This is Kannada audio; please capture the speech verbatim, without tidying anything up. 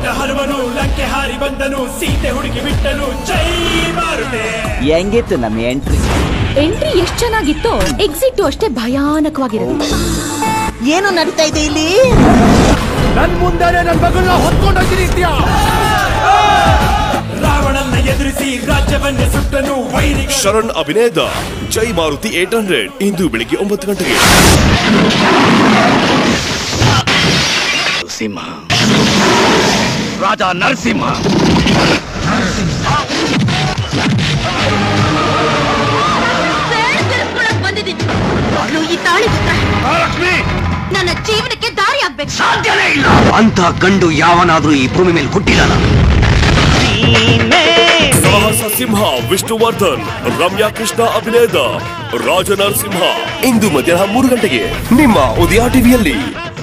ದೊಡ್ಡ ಹನುಮನು ಲಂಕೆ ಹಾರಿ ಬಂದನು ಸೀತೆ ಹುಡುಗಿ ಬಿಟ್ಟನು ಜೈ ಮಾರುತಿ. ಹೆಂಗಿತ್ತು ನಮ್ಮ ಎಂಟ್ರಿ? ಎಂಟ್ರಿ ಎಷ್ಟು ಚೆನ್ನಾಗಿತ್ತು, ಎಕ್ಸಿಟ್ ಅಷ್ಟೇ ಭಯಾನಕವಾಗಿರುತ್ತೆ. ಏನು ನಡೀತಾ ಇದೆ ಇಲ್ಲಿ? ನನ್ ಮುಂದೆನೆ ನನ್ ಮಗಳನ್ನ ಹೊತ್ಕೊಂಡೋಗಿದ್ಯಾ? ರಾವಣನ್ನ ಎದುರಿಸಿ ರಾಜ್ಯವನ್ನೇ ಸುಟ್ಟನು ವೈರಿ. ಶರಣ್ ಅಭಿನಯದ ಜೈ ಮಾರುತಿ ಏಟ್ ಹಂಡ್ರೆಡ್ ಇಂದು ಬೆಳಿಗ್ಗೆ ಒಂಬತ್ತು ಗಂಟೆಗೆ. ಸಿಂಹ ರಾಜ ನರಸಿಂಹ. ಈ ತಾಳಿ ನನ್ನ ಜೀವನಕ್ಕೆ ದಾರಿ ಆಗ್ಬೇಕು. ಸಾಧ್ಯನೇ ಇಲ್ಲ. ಅಂತ ಗಂಡು ಯಾವನಾದ್ರೂ ಈ ಭೂಮಿ ಮೇಲೆ ಹುಟ್ಟಿದಾನ? ಸಾಹಸ ಸಿಂಹ ವಿಷ್ಣುವರ್ಧನ್ ರಮ್ಯಾ ಕೃಷ್ಣ ಅಭಿನಯದ ರಾಜ ನರಸಿಂಹ ಇಂದು ಮಧ್ಯಾಹ್ನ ಮೂರು ಗಂಟೆಗೆ ನಿಮ್ಮ ಉದಯ ಟಿವಿಯಲ್ಲಿ.